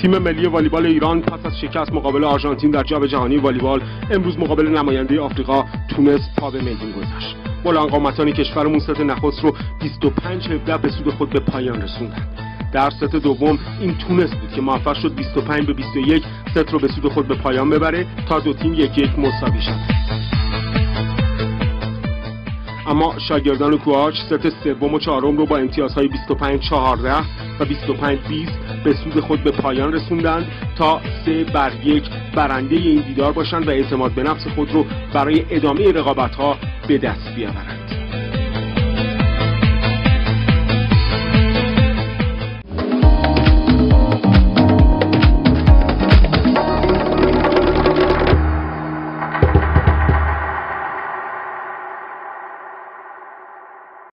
تیم ملی والیبال ایران پس از شکست مقابل آرژانتین در جام جهانی والیبال امروز مقابل نماینده آفریقا تونس پا به میدون گذاشت. بلندقامتان کشورمون ست نخست رو 25-17 به سود خود به پایان رسوندند. در ست دوم این تونس بود که موفق شد 25-21 ست رو به سود خود به پایان ببره تا دو تیم 1-1 مساوی شد. اما شاگردان کوآچ ست سوم و چهارم رو با امتیازهای 25-14 و 25-20 به سود خود به پایان رسوندند تا 3-1 برنده این دیدار باشند و اعتماد به نفس خود رو برای ادامه رقابت‌ها به دست بیاورند.